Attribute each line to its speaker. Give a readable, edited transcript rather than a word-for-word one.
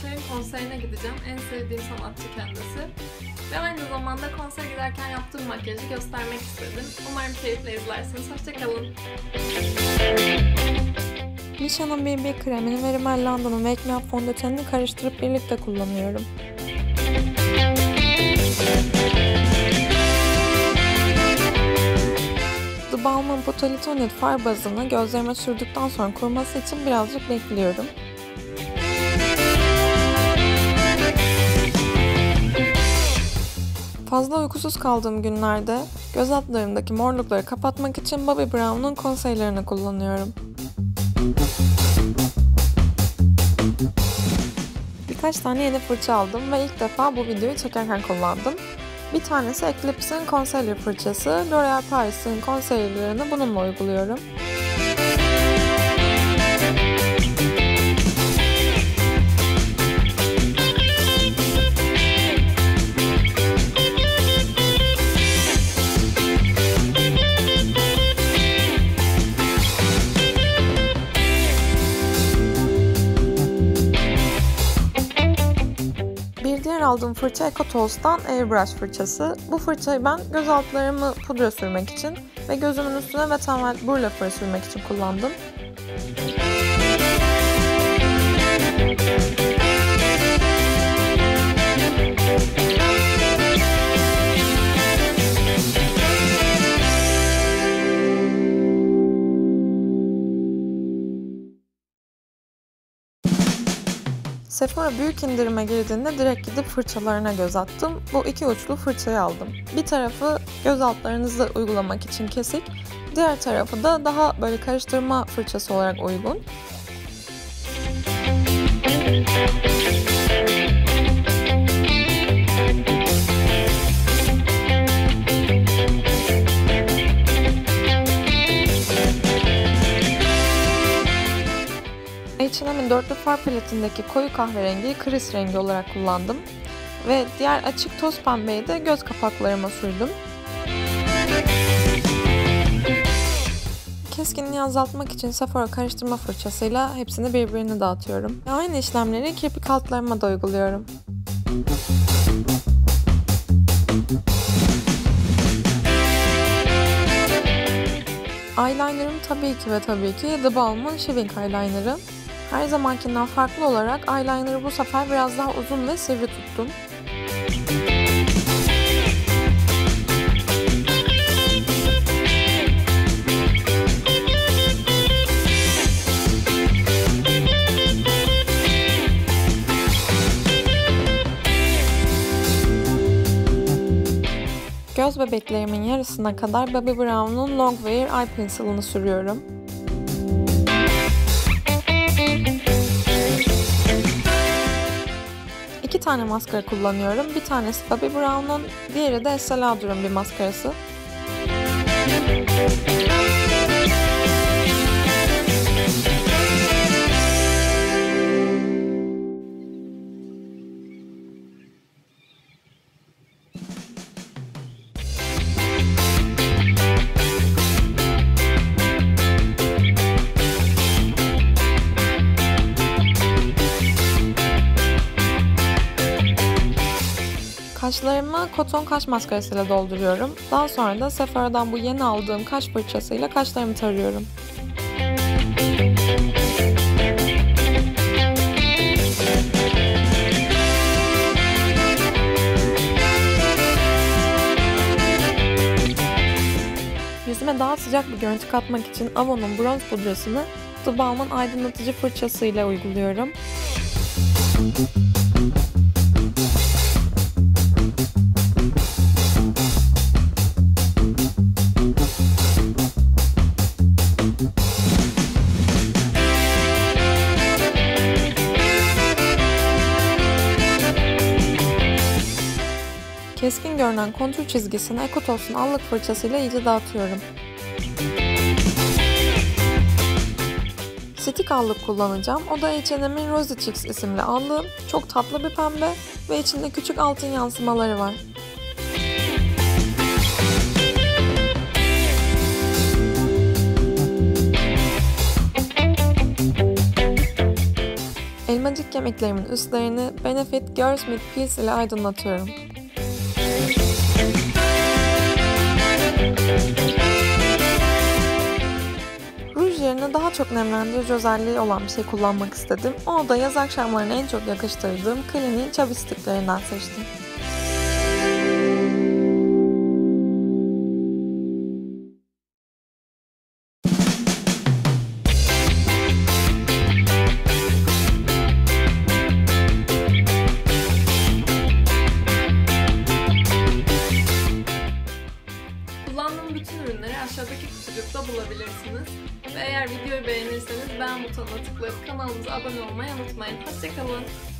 Speaker 1: Geçer'in konserine gideceğim. En sevdiğim sanatçı kendisi. Ve aynı zamanda konsere giderken yaptığım makyajı göstermek istedim. Umarım keyifle izlersiniz. Hoşçakalın.
Speaker 2: Misha'nın BB kremini ve Rimmel London'un Wake Me Up fondötenini karıştırıp birlikte kullanıyorum. The Balmain Potalitonit far bazını gözlerime sürdükten sonra kuruması için birazcık bekliyorum. Fazla uykusuz kaldığım günlerde göz altlarımdaki morlukları kapatmak için Bobbi Brown'un konseylerini kullanıyorum. Birkaç tane yeni fırça aldım ve ilk defa bu videoyu çekerken kullandım. Bir tanesi Eclipse'in Concealer fırçası. L'Oréal Paris'in concealer'ını bununla uyguluyorum. Diğer aldığım fırça Ecotooth'tan Airbrush fırçası. Bu fırçayı ben göz altlarımı pudra sürmek için ve gözümün üstüne Wet n Wild Blur fır sürmek için kullandım. Sephora büyük indirime girdiğinde direkt gidip fırçalarına göz attım. Bu iki uçlu fırçayı aldım. Bir tarafı göz altlarınızda uygulamak için kesik, diğer tarafı da daha böyle karıştırma fırçası olarak uygun. H&M'in dörtlü far paletindeki koyu kahverengiyi Kris rengi olarak kullandım. Ve diğer açık toz pembeyi de göz kapaklarıma sürdüm. Keskinliği azaltmak için Sephora karıştırma fırçasıyla hepsini birbirine dağıtıyorum. Ve aynı işlemleri kirpik altlarıma da uyguluyorum. Eyelinerım tabii ki The Balmain Shiving Eyeliner'ı. Her zamankinden farklı olarak eyeliner'ı bu sefer biraz daha uzun ve sivri tuttum. Göz bebeklerimin yarısına kadar Bobbi Brown'un Longwear Eye Pencil'ını sürüyorum. İki tane maskara kullanıyorum. Bir tanesi Bobbi Brown'un, diğeri de Estee Lauder'ın bir maskarası. Kaşlarımı koton kaş maskarasıyla dolduruyorum. Daha sonra da Sephora'dan bu yeni aldığım kaş fırçasıyla kaşlarımı tarıyorum. Yüzüme daha sıcak bir görüntü katmak için Avon'un bronz pudrasını The Balmain aydınlatıcı fırçasıyla uyguluyorum. Keskin görünen kontür çizgisini Ecotooth'un allık fırçasıyla iyice dağıtıyorum. Stick allık kullanacağım. O da H&M'in Rosy Cheeks isimli allığım. Çok tatlı bir pembe ve içinde küçük altın yansımaları var. Elmacık kemiklerimin üstlerini Benefit Girl Smith Peels ile aydınlatıyorum. Ruj yerine daha çok nemlendirici özelliği olan bir şey kullanmak istedim. Onu da yaz akşamlarına en çok yakıştırdığım Clinique'in Chubby Stick'lerinden seçtim.
Speaker 1: Kullandığım bütün ürünleri aşağıdaki kutucukta bulabilirsiniz. Ve eğer videoyu beğenirseniz beğen butonuna tıklayıp kanalımıza abone olmayı unutmayın. Hoşça kalın.